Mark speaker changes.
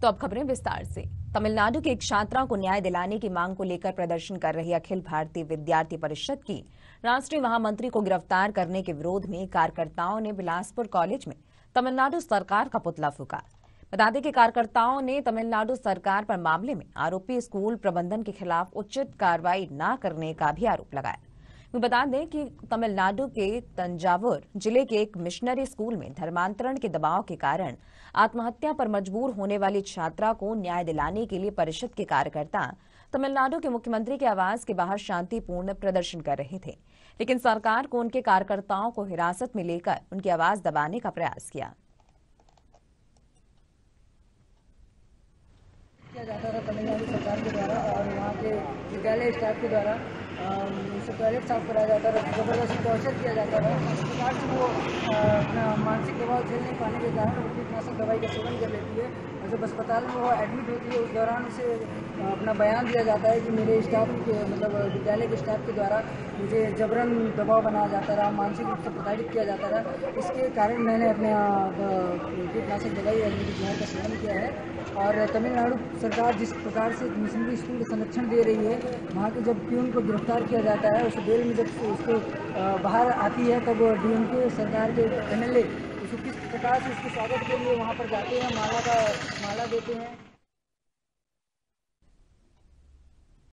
Speaker 1: तो अब खबरें विस्तार से। तमिलनाडु की एक छात्रा को न्याय दिलाने की मांग को लेकर प्रदर्शन कर रही अखिल भारतीय विद्यार्थी परिषद की राष्ट्रीय महामंत्री को गिरफ्तार करने के विरोध में कार्यकर्ताओं ने बिलासपुर कॉलेज में तमिलनाडु सरकार का पुतला फूंका। बता दें कि कार्यकर्ताओं ने तमिलनाडु सरकार पर मामले में आरोपी स्कूल प्रबंधन के खिलाफ उचित कार्रवाई न करने का भी आरोप लगाया। बता दें कि तमिलनाडु के तंजावुर जिले के एक मिशनरी स्कूल में धर्मांतरण के दबाव के कारण आत्महत्या पर मजबूर होने वाली छात्रा को न्याय दिलाने के लिए परिषद के कार्यकर्ता तमिलनाडु के मुख्यमंत्री के आवास के बाहर शांतिपूर्ण प्रदर्शन कर रहे थे, लेकिन सरकार को उनके कार्यकर्ताओं को हिरासत में लेकर उनकी आवाज दबाने का प्रयास किया
Speaker 2: जाता था तमिलनाडु सरकार के द्वारा और वहाँ के विद्यालय स्टाफ के द्वारा उसे टॉयलेट साफ कराया जाता था, ज़बरदस्ती टॉर्चर किया जाता था। इस प्रकार से वो अपना मानसिक दबाव झेल नहीं पाने के कारण वो कीटनाशक दवाई का सेवन कर लेती है और जब अस्पताल में वो एडमिट होती है उस दौरान उसे अपना बयान दिया जाता है कि मेरे स्टाफ के मतलब विद्यालय के स्टाफ के द्वारा मुझे जबरन दबाव बनाया जाता रहा, मानसिक रूप से प्रताड़ित किया जाता रहा। इसके कारण मैंने अपने कीटनाशक दवाई और मेरी जहर का सेवन किया है। और तमिलनाडु सरकार जिस प्रकार से मिशनरी स्कूल को संरक्षण दे रही है, वहाँ के जब पीयून को गिरफ्तार किया जाता है, उस बेल में जब उसको बाहर आती है तब डीएमके सरकार के एमएलए उसको किस प्रकार से उसके स्वागत के लिए वहाँ पर जाते हैं, माला देते हैं।